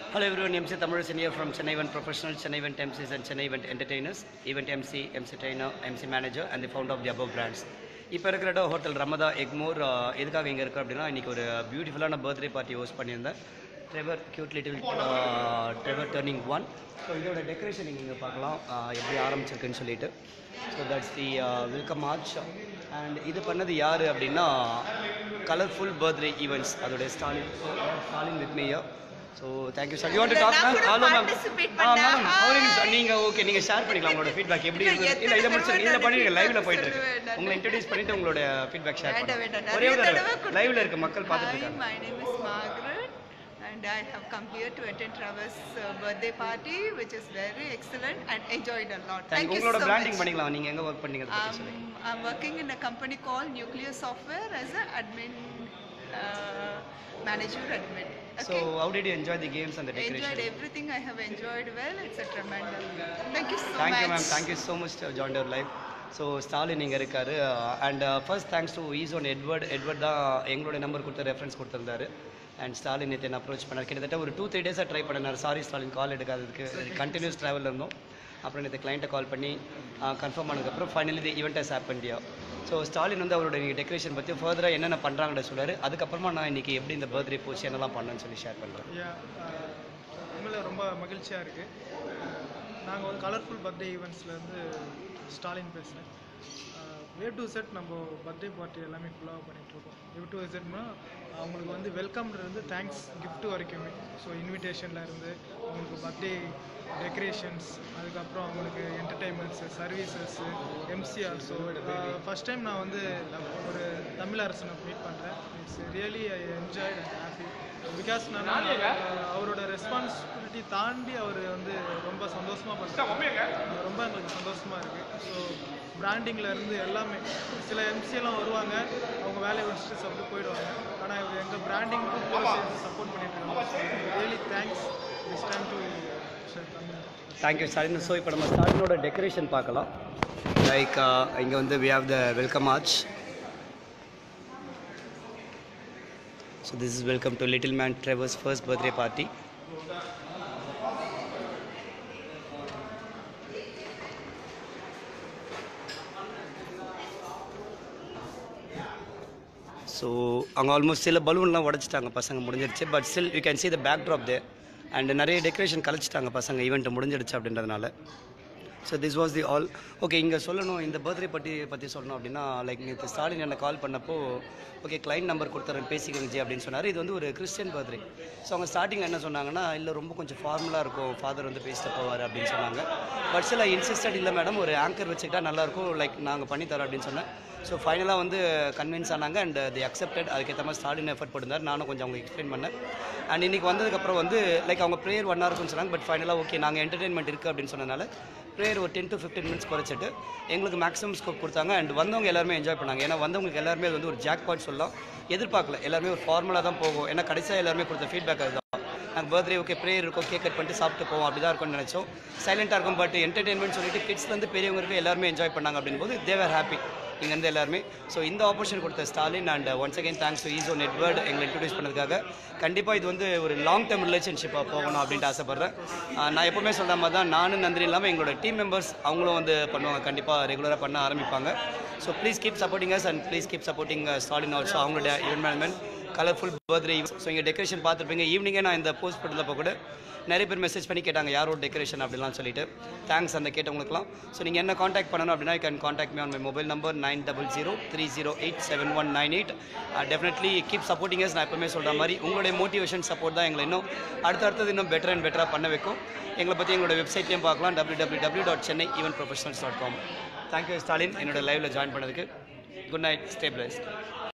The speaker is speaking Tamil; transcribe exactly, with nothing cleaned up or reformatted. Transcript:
Hello everyone, Emcees Thamizharasan here from Chennai Event Professionals, Chennai Event Emcees and Chennai Event Entertainers, Event M C, M C Trainer, M C Manager and the founder of the above brands. இப்போ இருக்கிற ஹோட்டல் ரமதா எக்மோர் எதுக்காக இங்கே இருக்குது அப்படின்னா இன்றைக்கி ஒரு பியூட்டிஃபுல்லான பர்த்டே பார்ட்டி ஹோஸ்ட் பண்ணியிருந்தேன். Trevor cute little Trevor turning one. So இதோட டெக்கரேஷன் நீங்கள் இங்கே பார்க்கலாம் எப்படி ஆரம்பிச்சிருக்குன்னு சொல்லிட்டு. So that's the welcome march. And இது பண்ணது யார் அப்படின்னா கலர்ஃபுல் பர்த்டே ஈவெண்ட்ஸ், அதோடைய Stalin Stalin with me. So thank you sir. You want to talk ma'am? Hello ma'am. Ah ma'am, Outings நீங்க ஓகே நீங்க ஷேர் பண்ணிக்கலாம் உங்களோட ஃபீட்பேக் எப்படி இருக்கு. இல்ல இத முடிச்சு நீங்க பண்ணிருங்க, லைவ்ல போயிட்டு இருக்கு. உங்களை இன்ட்ரோ듀ce பண்ணிட்டு உங்களோட ஃபீட்பேக் ஷேர் பண்ணுங்க. ஒரே ஒரு லைவ்ல இருக்க மக்கள் பார்த்துட்டு இருக்காங்க. My name is Margaret and I have come here to attend Trevor's uh, birthday party which is very excellent and enjoyed a lot. Thank you. உங்களோட பிராண்டிங் பண்ணிக்கலாம். நீங்க எங்க வர்க் பண்ணீங்க பத்தி சொல்லுங்க. I'm working in a company called Nuclear Software as an admin uh, manager admin. Okay. So how did you enjoy the games and the decoration? Enjoyed everything. I have enjoyed well. It's a tremendous. Thank you so thank much. Thank you ma'am. Thank you so much to join our live. So Stalin இங்க இருக்காரு. And uh, first thanks to his own Edward. Edward தான் எங்களோட நம்பர் கொடுத்த ரெஃபரன்ஸ் கொடுத்திருந்தாரு. And Stalin நேத்து என்ன அப்ரோச் பண்ணார். கிட்டத்தட்ட ஒரு டூ த்ரீ டேஸாக ட்ரை பண்ணார். சாரி ஸ்டாலின் கால் எடுக்காததுக்கு. கண்டினியூஸ் ட்ராவலில் இருந்தோம். அப்புறம் நேற்று கிளைண்ட்டை கால் பண்ணி கன்ஃபார்ம் ஆனதுக்கப்புறம் finally the event has happened yeah. So Stalin வந்து அவரோட நீங்கள் டெக்கரேஷன் பற்றி ஃபர்தராக என்னென்ன பண்ணுறாங்கன்னு சொல்கிறாரு. அதுக்கப்புறமா நான் இன்றைக்கி எப்படி இந்த பர்த்டே போச்சு என்னெல்லாம் பண்ணேன்னு சொல்லி ஷேர் பண்ணுறேன். உண்மையில் ரொம்ப மகிழ்ச்சியாக இருக்குது. நாங்கள் வந்து கலர்ஃபுல் பர்த்டே ஈவெண்ட்ஸ்லேருந்து ஸ்டாலின் பேசுகிறேன். வே டு செட் நம்ம பர்த்டே பார்ட்டி எல்லாமே ஃபுல்லாக பண்ணிகிட்ருக்கோம். வே டு செட்னா அவங்களுக்கு வந்து வெல்கம்ன்றது தேங்க்ஸ் கிஃப்ட்டு வரைக்குமே. ஸோ இன்விடேஷனில் இருந்து அவங்களுக்கு பர்த்டே டெக்கரேஷன்ஸ், அதுக்கப்புறம் அவங்களுக்கு entertainments, services, MC also. First time நான் வந்து ஒரு தமிழரசனை மீட் பண்ணுறேன். It's really I enjoyed and happy because நான் அவரோட ரெஸ்பான்சிபிலிட்டி தாண்டி அவர் வந்து ரொம்ப சந்தோஷமாக பண்ணுறாங்க. ரொம்ப எங்களுக்கு சந்தோஷமாக இருக்குது. ஸோ பிராண்டிங்கில் இருந்து எல்லாமே சில எம்சியெல்லாம் வருவாங்க, அவங்க வேலையை முடிச்சுட்டு சாப்பிட்டு போயிடுவாங்க. ஆனால் இவர் எங்கள் பிராண்டிங்க்கு கூட சேர்ந்து சப்போர்ட் பண்ணிட்டு இருக்காங்க. Really thanks this time to thank you Stalin. So இப்போ நம்ம ஸ்டாலினோட டெக்கரேஷன் பார்க்கலாம். லைக் இங்கே வந்து we have the welcome arch. So this is welcome to little man Trevor's first birthday party. So அங்கே ஆல்மோஸ்ட் சில பலூன்லாம் உடச்சிட்டாங்க பசங்க, முடிஞ்சிருச்சு. But still you can see the backdrop there. And நிறைய டெக்கரேஷன் கழிச்சிட்டாங்க பசங்க, ஈவெண்ட்டு முடிஞ்சிடுச்சு அப்படின்றதுனால. So this was the all. Okay, இங்கே சொல்லணும் இந்த பர்த்டே பற்றி பற்றி சொல்லணும் அப்படின்னா லைக் நேற்று ஸ்டாலின் என்னை கால் பண்ணப்போ ஓகே கிளைண்ட் நம்பர் கொடுத்துறேன் பேசிக்கங்க ஜி அப்படின்னு சொன்னார். இது வந்து ஒரு கிறிஸ்டியன் பர்த்டே. ஸோ அவங்க ஸ்டார்டிங் என்ன சொன்னாங்கன்னா இல்லை ரொம்ப கொஞ்சம் ஃபார்மலாக இருக்கும், ஃபாதர் வந்து பேசிட்டு போவார் அப்படின்னு சொன்னாங்க. பட் சில இன்சிஸ்டட் இல்லை மேடம் ஒரு ஆங்கர் வச்சுக்கிட்டா நல்லாயிருக்கும், லைக் நாங்கள் பண்ணித்தரோம் அப்படின்னு சொன்னேன். ஸோ ஃபைனலாக வந்து கன்வின்ஸ் ஆனாங்க அண்ட் தி அக்செப்டட். அதுக்கேற்ற மாதிரி ஸ்டாலின் எஃபர்ட் போட்டிருந்தார், நானும் கொஞ்சம் அவங்க எக்ஸ்பிளைன் பண்ணேன். அண்ட் இன்றைக்கி வந்ததுக்கப்புறம் வந்து லைக் அவங்க ப்ரேயர் ஒன் ஹவருக்குன்னு சொன்னாங்க. பட் ஃபைனலாக ஓகே நாங்கள் என்டர்டெயின்மெண்ட் இருக்குது அப்படின்னு சொன்னனால ப்ரேயர் ஒரு டென் டு ஃபிஃப்டீன் மினிட்ஸ் குறைச்சிட்டு எங்களுக்கு மேக்ஸிமம் ஸ்கோப் கொடுத்தாங்க. அண்ட் வந்தவங்க எல்லாருமே என்ஜாய் பண்ணாங்க. ஏன்னா வந்தவங்களுக்கு எல்லாருமே அது வந்து ஒரு ஜாக் பாட் சொல்லலாம், எதிர்பார்க்கல. எல்லாருமே ஒரு ஃபார்மலாக தான் போகும். ஏன்னா கடைசியாக எல்லாருமே கொடுத்த ஃபீட்பேக் அதுதான். நாங்கள் பர்த்டே ஓகே ப்ரேயர் இருக்கும், கேக் கட் பண்ணிட்டு சாப்பிட்டு போவோம், அப்படி தான் இருக்கும்னு நினச்சோம். சைலண்ட்டாக இருக்கும். பட் என்டர்டெயின்மெண்ட் சொல்லிட்டு கிட்ஸ்லேருந்து பெரியவங்களுக்கு எல்லாருமே என்ஜாய் பண்ணாங்க அப்படின் போது தே ஆர் ஹாப்பி இங்கேருந்து எல்லாருமே. ஸோ இந்த ஆப்பர்ச்சுனிட்டி கொடுத்த Stalin and once again thanks to his own Edward எங்களை இன்ட்ரடியூஸ் பண்ணதுக்காக. கண்டிப்பாக இது வந்து ஒரு லாங் டேர்ம் ரிலேஷன்ஷிப்பாக போகணும் அப்படின்ட்டு ஆசைப்பட்றேன். நான் எப்போவுமே சொல்கிற மாதிரி தான் நானும் நந்தினி இல்லாமல் எங்களோட டீம் மெம்பர்ஸ் அவங்களும் வந்து பண்ணுவாங்க, கண்டிப்பாக ரெகுலராக பண்ண ஆரம்பிப்பாங்க. So please keep supporting us and please keep supporting Stalin also. அவங்களோட event management colourful birthday. So இங்கே டெக்கரேஷன் பார்த்துருப்பீங்க. ஈவினிங்கே நான் இந்த போஸ்ட் பண்ணதப்போ கூட நிறைய பேர் மெசேஜ் பண்ணி கேட்டாங்க யாரோட டெக்கரேஷன் அப்படிலாம் சொல்லிட்டு. தேங்க்ஸ் அந்த கேட்டவங்களுக்குலாம். ஸோ நீங்கள் என்ன காண்டாக்ட் பண்ணணும் அப்படின்னா you can contact me on my mobile number nine double zero three zero eight seven one nine eight. Definitely keep supporting us. நான் எப்பவுமே சொல்கிற மாதிரி உங்களுடைய மோட்டிவேஷன் சப்போர்ட் தான் எங்களை இன்னும் அடுத்தடுத்தது இன்னும் பெட்டர் அண்ட் பெட்டராக பண்ண வைக்கும். எங்களை பற்றி எங்களோட வெப்சைட்லேயும் பார்க்கலாம் W W W dot Chennai event professionals dot com. Thank you Stalin என்னோட லைவில் ஜாயின் பண்ணதுக்கு. Good night, stay blessed.